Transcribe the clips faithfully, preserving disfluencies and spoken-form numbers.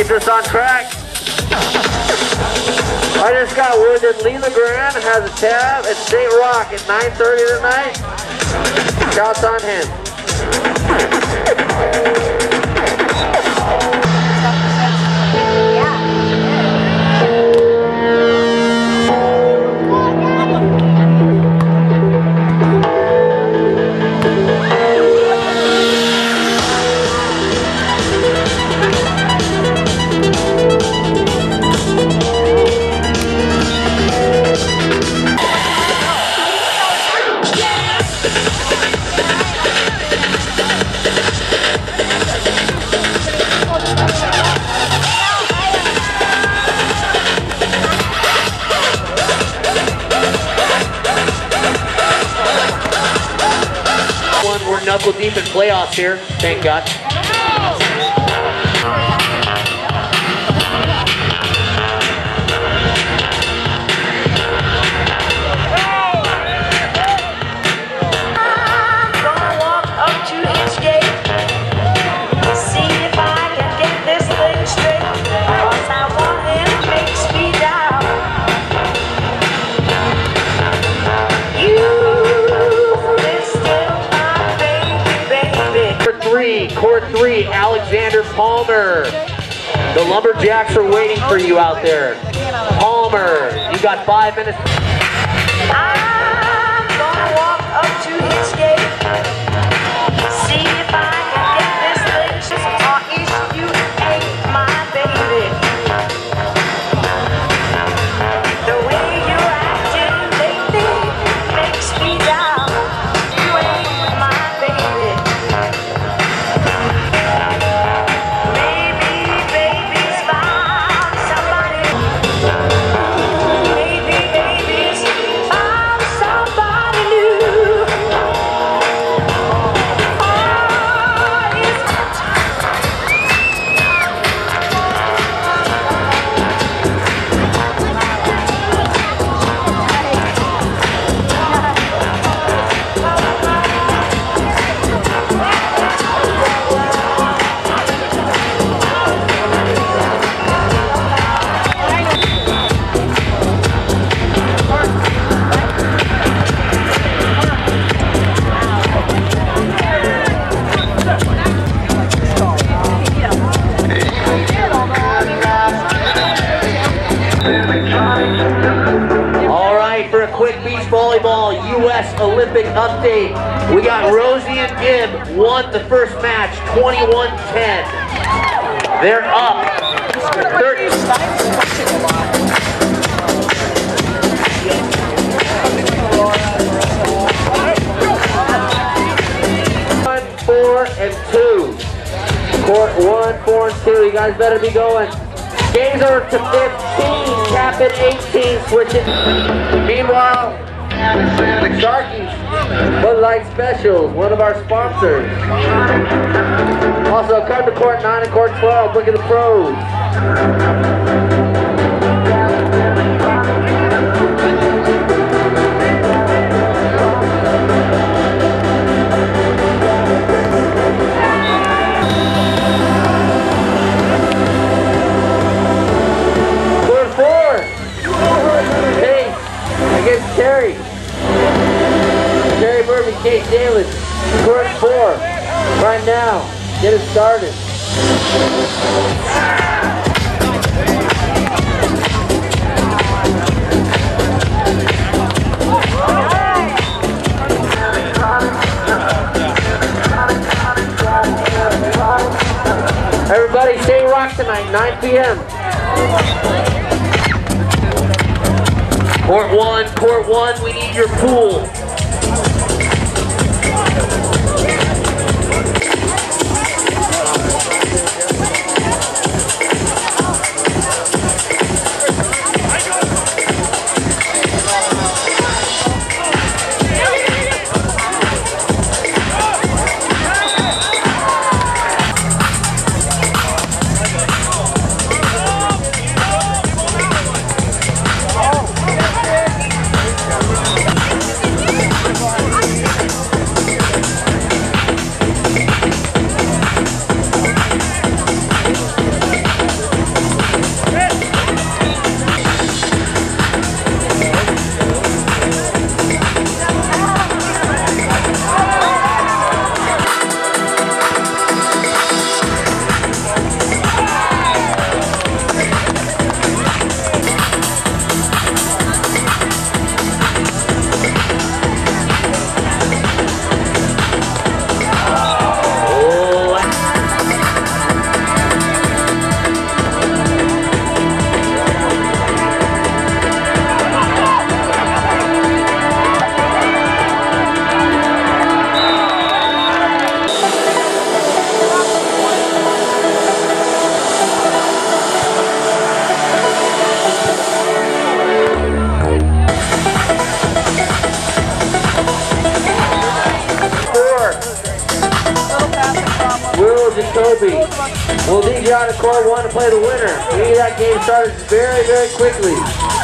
keeps us on track. I just got word that Lee LeGrand has a tab at State Rock at nine thirty tonight. Shouts on him. We're knuckle deep in playoffs here, thank God. Court three, Alexander Palmer. The Lumberjacks are waiting for you out there. Palmer, you got five minutes. I'm gonna walk up to his gate, see if I can get this thing, or if you ain't my baby. The way you're acting lately makes me doubt you ain't my baby. Volleyball U S Olympic update. We got Rosie and Gibb won the first match twenty-one ten. They're up thirty. One, four, and two. Court one, four, and two. You guys better be going. Games are to fifteen, cap at eighteen, switching. Meanwhile, Sharky's Bud Light Specials, one of our sponsors. Also, come to court nine and court twelve, look at the pros. Court four, Pace against Terry. Jerry Murphy, Kate Dalis, court four, right now, get it started. Everybody stay rock tonight, nine P M Court one, court one, we need your pool. Jacoby. We'll need you out of court one to play the winner. We need that game started very, very quickly.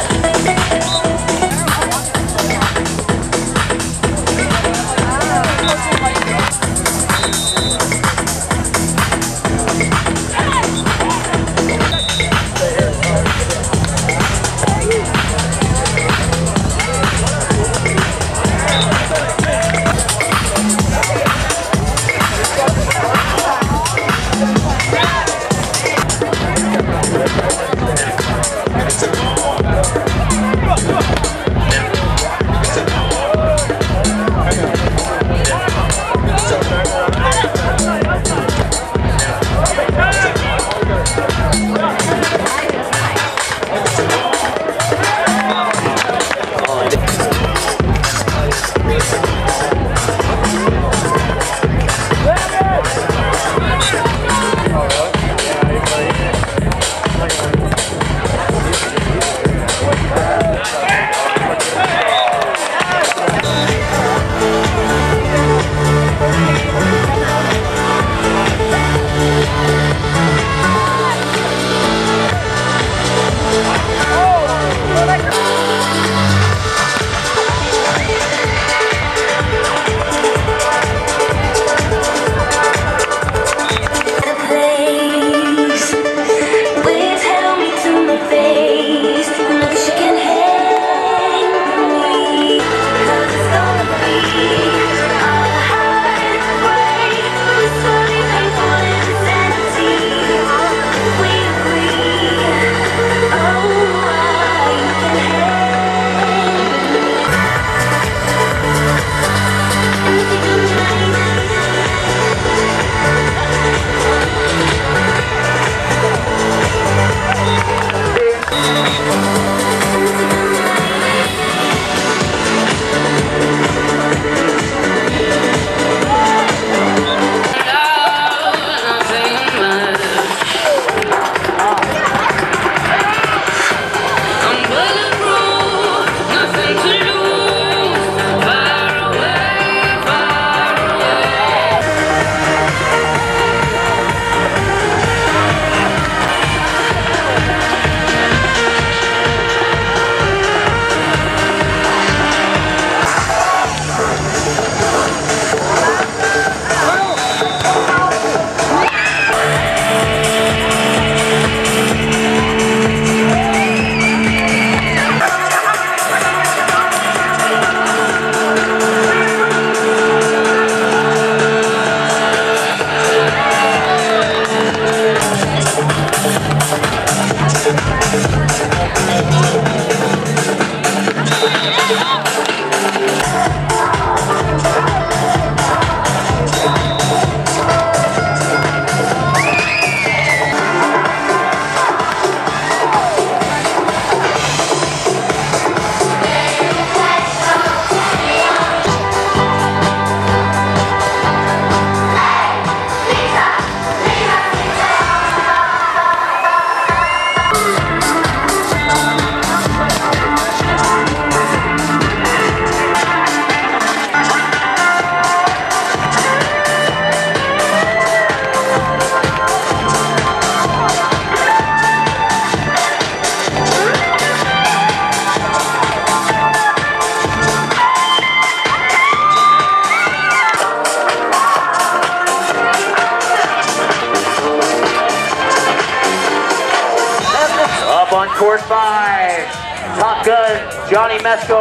On court five, Top Gun, Johnny Mesco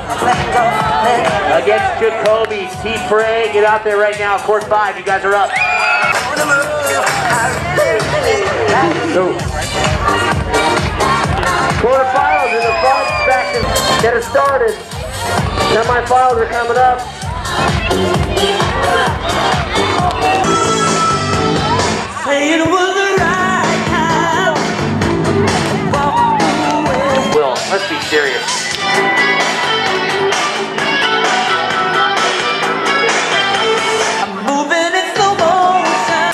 against Jacoby. T. Frey, get out there right now. Court five, you guys are up. Go. Quarterfinals in the front section. Get it started. Semifinals are coming up. Say it was the right time. Will, let's be serious. I'm moving in slow motion.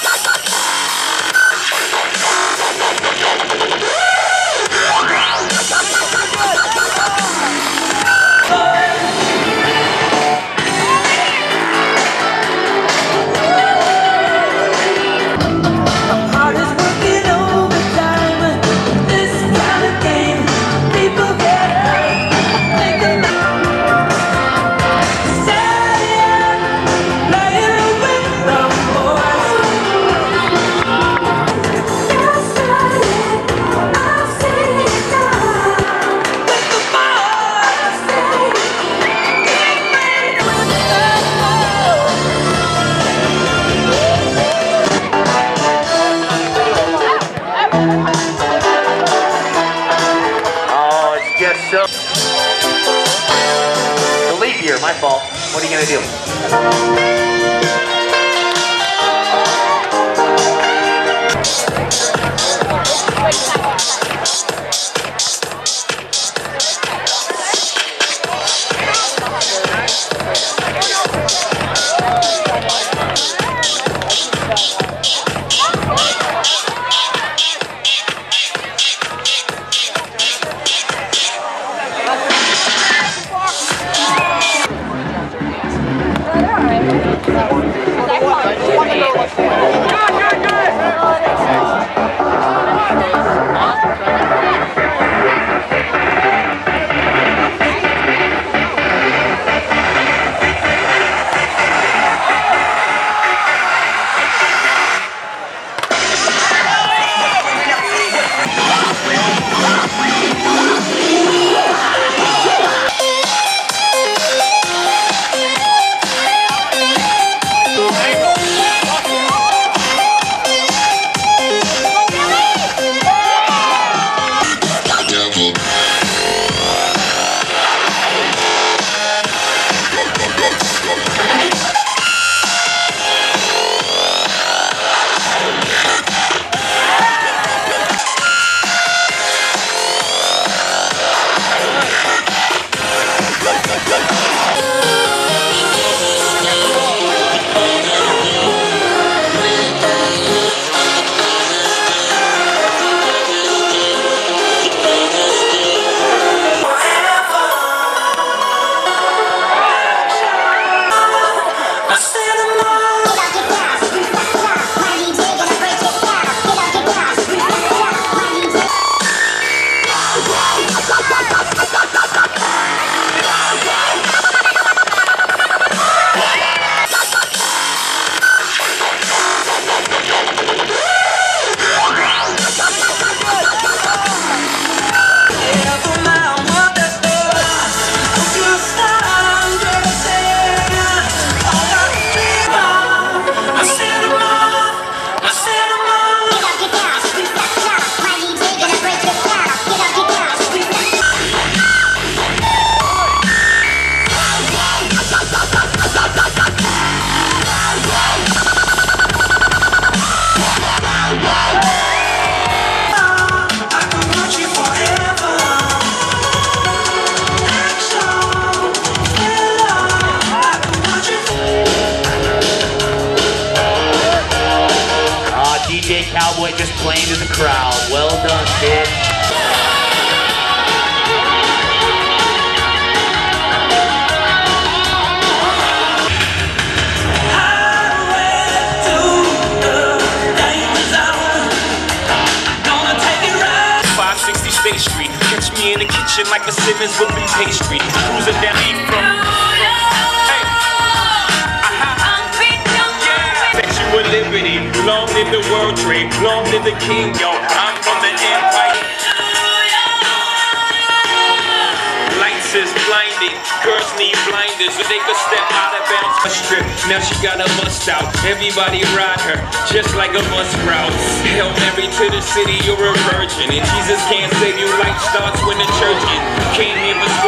are so... The leap year, my fault. What are you gonna do? Cowboy just playing to the crowd. Well done, kid. five sixty State Street. Catch me in the kitchen like a Simmons whipping pastry. Cruising down me from. Hey. Sexual liberty. Long live the world trade. Long live the king, yo. I'm from the empire. Lights is blinding. Girls need blinders. So they could step out of bounds for strip. Now she got a bust out. Everybody ride her. Just like a bus route. Hail Mary to the city. You're a virgin. And Jesus can't save you. Life starts when the church ends. Came here for